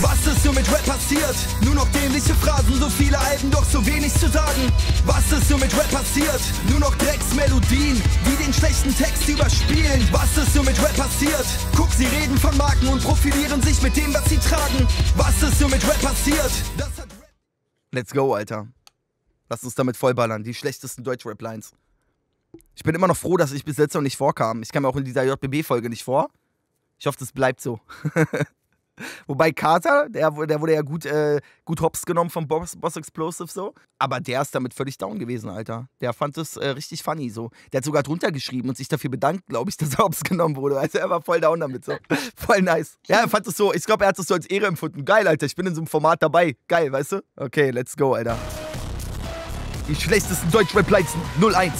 Was ist so mit Rap passiert? Nur noch dämliche Phrasen, so viele Alben, doch so wenig zu sagen. Was ist so mit Rap passiert? Nur noch Drecksmelodien, die den schlechten Text überspielen. Was ist so mit Rap passiert? Guck, sie reden von Marken und profilieren sich mit dem, was sie tragen. Was ist so mit Rap passiert? Das hat Let's go, Alter. Lass uns damit vollballern. Die schlechtesten Deutsch-Rap-Lines. Ich bin immer noch froh, dass ich bis jetzt noch nicht vorkam. Ich kam auch in dieser JBB-Folge nicht vor. Ich hoffe, das bleibt so. Wobei Carter, der wurde ja gut hops genommen vom Boss Explosive so. Aber der ist damit völlig down gewesen, Alter. Der fand das richtig funny so. Der hat sogar drunter geschrieben und sich dafür bedankt, glaube ich, dass er hops genommen wurde. Also er war voll down damit so. Voll nice. Ja, er fand das so, ich glaube, er hat das so als Ehre empfunden. Geil, Alter, ich bin in so einem Format dabei. Geil, weißt du? Okay, let's go, Alter. Die schlechtesten Deutsch-Rap-Lines 01.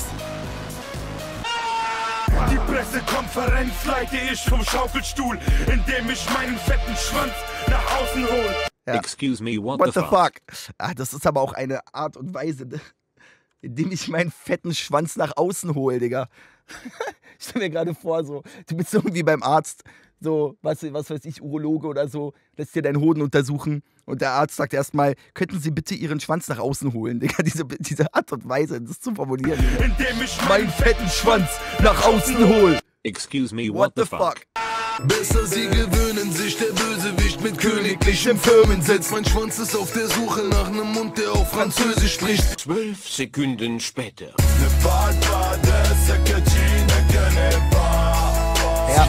Die Pressekonferenz leite ich vom Schaukelstuhl, indem ich meinen fetten Schwanz nach außen hole. Ja. Excuse me, what the fuck? Ah, das ist aber auch eine Art und Weise, ne? Indem ich meinen fetten Schwanz nach außen hole, Digga. Ich stell mir gerade vor, so, du bist irgendwie beim Arzt, so, was weiß ich, Urologe oder so, lässt dir deinen Hoden untersuchen und der Arzt sagt erstmal, könnten Sie bitte Ihren Schwanz nach außen holen, Digga, diese Art und Weise, das zu formulieren. Indem ich meinen fetten Schwanz nach außen hole. Excuse me, what the fuck? Besser sie gewöhnen sich, der Bösewicht mit königlichem Firmensitz. Mein Schwanz ist auf der Suche nach einem Mund, der auf Französisch spricht. 12 Sekunden später. Ja.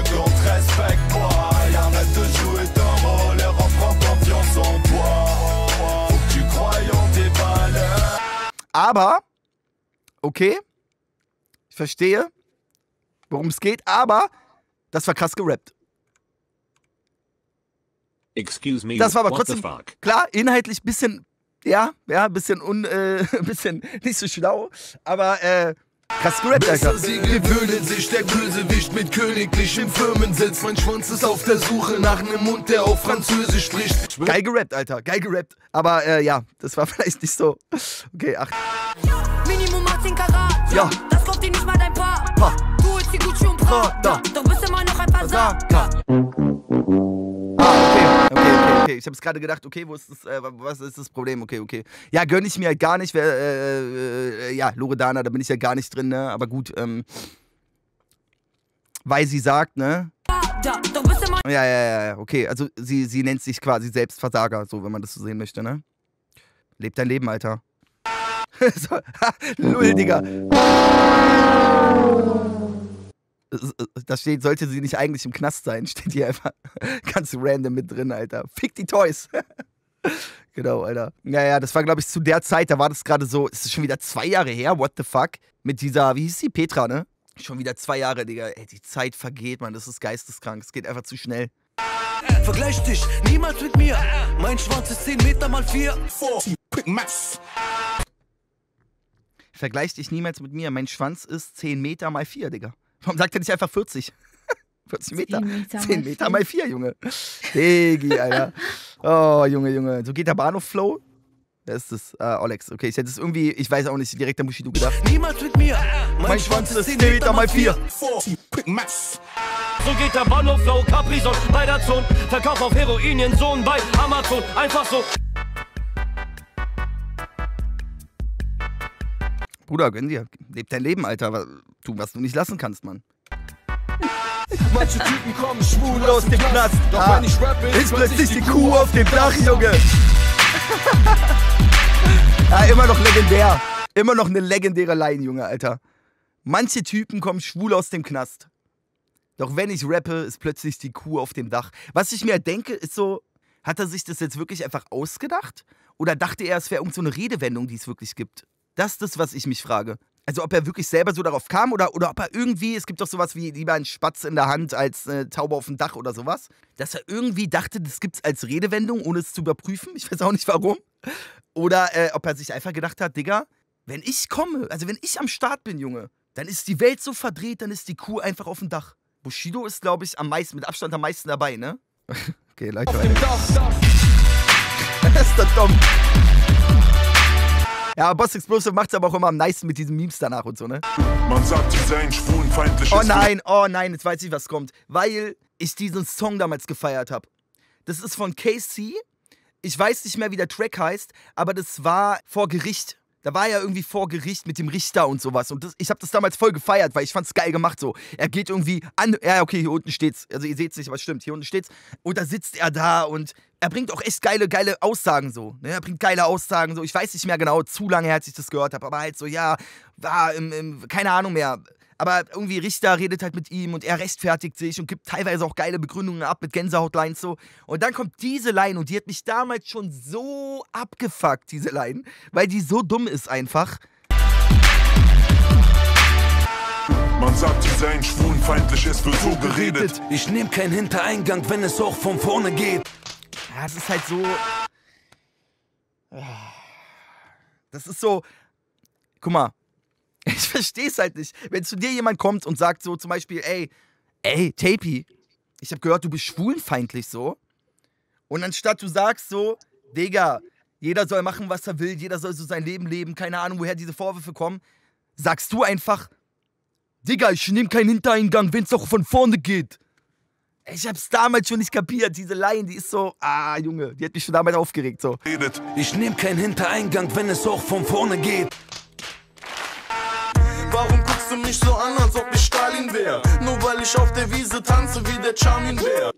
Aber, okay, ich verstehe, worum es geht, aber das war krass gerappt. Excuse me, das war aber what the trotzdem, fuck? klar, inhaltlich bisschen, bisschen nicht so schlau, aber krass gerappt, Alter. Besser sie gewöhnen sich, der Bösewicht mit königlichem Firmensitz. Mein Schwanz ist auf der Suche nach einem Mund, der auf Französisch spricht. Geil gerappt, Alter, geil gerappt. Aber ja, das war vielleicht nicht so. Okay, 8. Minimum 18 Karat. Ja. Das kauft dir nicht mal dein Paar. Pa. Du holst die Gucci und Prada. Doch bist immer noch ein Versager. Okay. Ich hab's gerade gedacht, okay, was ist das Problem? Okay. Ja, gönn ich mir halt gar nicht. Ja, Loredana, da bin ich ja gar nicht drin, ne? Aber gut, weil sie sagt, ne? Doch bist immer Ja, okay. Also sie nennt sich quasi selbst Versager, so, wenn man das so sehen möchte, ne? Leb dein Leben, Alter. So, Lull, Digga. Das steht, sollte sie nicht eigentlich im Knast sein, steht hier einfach ganz random mit drin, Alter. Fick die Toys. Genau, Alter. Ja, das war, glaube ich, zu der Zeit, da war das gerade so, es ist schon wieder 2 Jahre her, what the fuck? Mit dieser, wie hieß sie, Petra, ne? Schon wieder 2 Jahre, Digga. Ey, die Zeit vergeht, Mann, das ist geisteskrank, es geht einfach zu schnell. Vergleich dich niemals mit mir. Mein Schwanz ist 10 Meter mal 4. Vergleich dich niemals mit mir, mein Schwanz ist 10 Meter mal 4, Digga. Warum sagt er nicht einfach 40? 40 Meter. 10 Meter mal 4, Junge. Digi, Alter. Oh, Junge. So geht der Bahnhof-Flow. Wer ist das? Olex. Okay, ich hätte es irgendwie, ich weiß auch nicht, direkt an Bushido gedacht. Niemals mit mir. Mein Schwanz ist 10 Meter mal 4. So geht der Bahnhof-Flow, Capri-Son bei der Zone. Verkauf auf Heroin, Sohn bei Amazon. Einfach so. Bruder, gönn dir. Leb dein Leben, Alter. Tu, was du nicht lassen kannst, Mann. Manche Typen kommen schwul aus dem Knast. Doch wenn ich rappe, ist plötzlich die Kuh auf dem Dach, Junge. Ja, immer noch legendär. Immer noch eine legendäre Line, Junge, Alter. Manche Typen kommen schwul aus dem Knast. Doch wenn ich rappe, ist plötzlich die Kuh auf dem Dach. Was ich mir denke, ist so, hat er sich das jetzt wirklich einfach ausgedacht? Oder dachte er, es wäre irgend so eine Redewendung, die es wirklich gibt? Das ist das, was ich mich frage. Also ob er wirklich selber so darauf kam oder ob er irgendwie, es gibt doch sowas wie lieber ein Spatz in der Hand als eine Taube auf dem Dach oder sowas, dass er irgendwie dachte, das gibt's als Redewendung, ohne es zu überprüfen. Ich weiß auch nicht warum. Oder ob er sich einfach gedacht hat, Digga, wenn ich komme, also wenn ich am Start bin, Junge, dann ist die Welt so verdreht, dann ist die Kuh einfach auf dem Dach. Bushido ist, glaube ich, mit Abstand am meisten dabei, ne? Okay, Leute. Auf dem Dach. Das ist doch dumm. Ja, Boss Explosive macht's aber auch immer am nicesten mit diesen Memes danach und so, ne? Man sagt, sie seien schwulenfeindlich. Oh nein, jetzt weiß ich, was kommt. Weil ich diesen Song damals gefeiert habe. Das ist von KC. Ich weiß nicht mehr, wie der Track heißt, aber das war vor Gericht. Da war er irgendwie vor Gericht mit dem Richter und sowas. Und ich habe das damals voll gefeiert, weil ich fand's geil gemacht so. Er geht irgendwie an, ja okay, hier unten steht's. Also ihr seht's nicht, aber stimmt, hier unten steht's. Und da sitzt er da und er bringt auch echt geile Aussagen so. Ne? Er bringt geile Aussagen so. Ich weiß nicht mehr genau, zu lange her, als ich das gehört habe. Aber halt so, ja, war keine Ahnung mehr. Aber irgendwie Richter redet halt mit ihm und er rechtfertigt sich und gibt teilweise auch geile Begründungen ab mit Gänsehaut-Lines so. Und dann kommt diese Line und die hat mich damals schon so abgefuckt, diese Line, weil die so dumm ist einfach. Man sagt, sie seien schwulenfeindlich, es wird so geredet. Ich nehm keinen Hintereingang, wenn es auch von vorne geht. Ja, es ist halt so... Das ist so... Guck mal. Ich versteh's halt nicht. Wenn zu dir jemand kommt und sagt so zum Beispiel, ey, Tapey, ich hab gehört, du bist schwulenfeindlich so. Und anstatt du sagst so, Digga, jeder soll machen, was er will, jeder soll so sein Leben leben, keine Ahnung, woher diese Vorwürfe kommen, sagst du einfach, Digga, ich nehm keinen Hintereingang, wenn's auch von vorne geht. Ich hab's damals schon nicht kapiert, diese Line, die ist so, Junge, die hat mich schon damals aufgeregt so. Ich nehm keinen Hintereingang, wenn es auch von vorne geht. Warum guckst du mich so an, als ob ich Stalin wär? Nur weil ich auf der Wiese tanze wie der Charmin-Bär.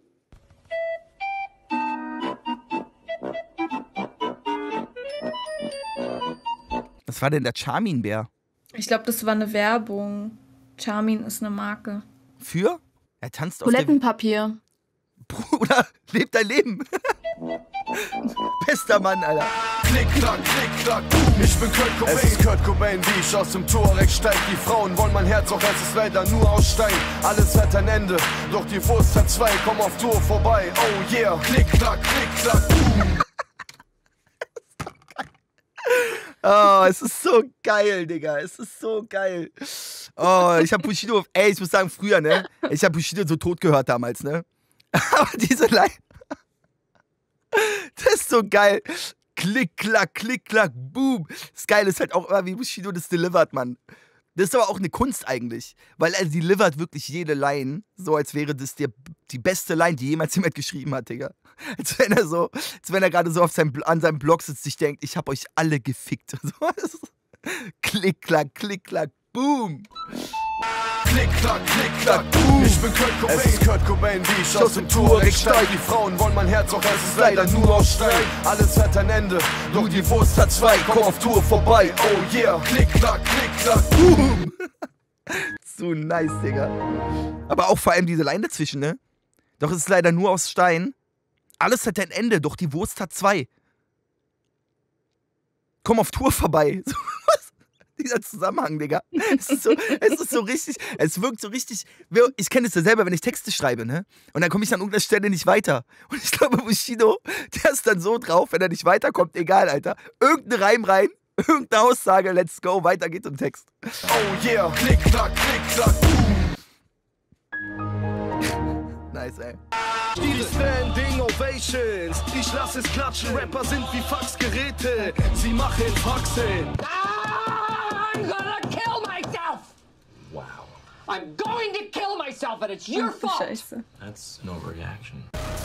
Was war denn der Charmin-Bär? Ich glaube, das war eine Werbung. Charmin ist eine Marke. Für? Er tanzt auf Toilettenpapier. Bruder, lebt dein Leben. Bester Mann, Alter. Klick, klack, boom, ich bin Kurt Cobain. Es ist Kurt Cobain, wie ich aus dem Touareg steig. Die Frauen wollen mein Herz, auch es ist leider nur aus Stein. Alles hat ein Ende, doch die Wurst hat zwei. Komm auf Tour vorbei, oh yeah. Klick, klack, boom. Oh, es ist so geil, Digga. Es ist so geil. Oh, ich hab Bushido, ich muss sagen, früher, ne? Ich hab Bushido so tot gehört damals, ne? Aber diese Line, das ist so geil. Klick, klack, boom. Das Geile ist halt auch immer, wie Bushido das delivert, Mann. Das ist aber auch eine Kunst eigentlich. Weil er delivert wirklich jede Line, so als wäre das die beste Line, die jemals jemand geschrieben hat, Digga. Als wenn er gerade so an seinem Blog sitzt, sich denkt, ich hab euch alle gefickt. Klick, klack, boom. Klick, klack, boom. Ich bin Kurt Cobain. Es ist Kurt Cobain, wie ich aus dem Touareg steig. Die Frauen wollen mein Herz, auch es ist leider nur aus Stein. Alles hat ein Ende, doch die Wurst hat zwei. Komm auf Tour vorbei, oh yeah. Klick, klack, boom. So nice, Digga. Aber auch vor allem diese Line dazwischen, ne? Doch es ist leider nur aus Stein. Alles hat ein Ende, doch die Wurst hat zwei. Komm auf Tour vorbei. Was? Dieser Zusammenhang, Digga. Es ist so richtig, es wirkt so richtig. Ich kenne es ja selber, wenn ich Texte schreibe, ne? Und dann komme ich an irgendeiner Stelle nicht weiter. Und ich glaube, Bushido, der ist dann so drauf, wenn er nicht weiterkommt, egal, Alter. Irgendein Reim rein, irgendeine Aussage, let's go, weiter geht's im Text. Oh yeah, klick, klack, boom. Nice, ey. Die Standing Ovations, ich lass es klatschen, Rapper sind wie Faxgeräte, sie machen Faxen. I'm gonna kill myself! Wow. I'm going to kill myself and it's your fault! Scheiße. That's no reaction.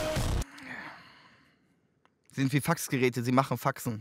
Sie sind wie Faxgeräte, sie machen Faxen.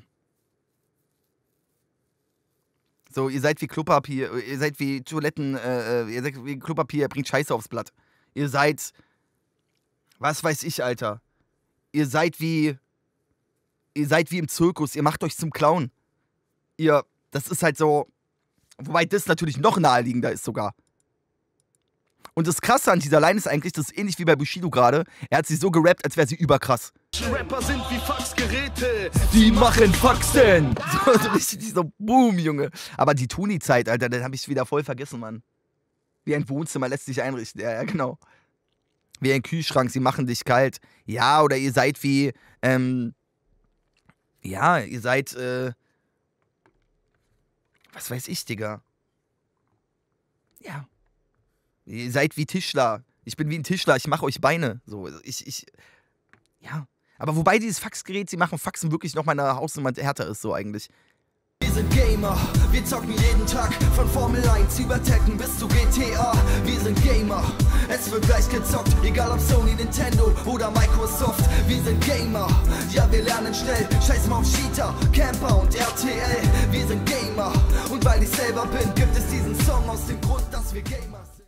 So, ihr seid wie Klopapier, ihr seid wie Toiletten, ihr seid wie Klopapier, ihr bringt Scheiße aufs Blatt. Ihr seid, was weiß ich, Alter. Ihr seid wie im Zirkus, ihr macht euch zum Clown. Das ist halt so, wobei das natürlich noch naheliegender ist sogar. Und das Krasse an dieser Line ist eigentlich, das ist ähnlich wie bei Bushido gerade, er hat sie so gerappt, als wäre sie überkrass. Rapper sind wie Faxgeräte, die machen Faxen! So richtig so, boom, Junge. Aber die Tuni-Zeit, Alter, den hab ich wieder voll vergessen, Mann. Wie ein Wohnzimmer lässt sich einrichten, ja, genau. Wie ein Kühlschrank, sie machen dich kalt. Ja, oder ihr seid wie, ja, ihr seid, was weiß ich, Digga. Ja. Ihr seid wie Tischler. Ich bin wie ein Tischler, ich mache euch Beine. So, ja. Aber wobei dieses Faxgerät, sie machen Faxen wirklich noch mal eine Hausnummer härter ist, so eigentlich. Die sind Gamer, wir zocken jeden Tag, von Formel 1 über Tekken bis zu GTA. Wir sind Gamer, es wird gleich gezockt, egal ob Sony, Nintendo oder Microsoft. Wir sind Gamer, ja wir lernen schnell, scheiß mal auf Cheater, Camper und RTL. Wir sind Gamer, und weil ich selber bin, gibt es diesen Song aus dem Grund, dass wir Gamer sind.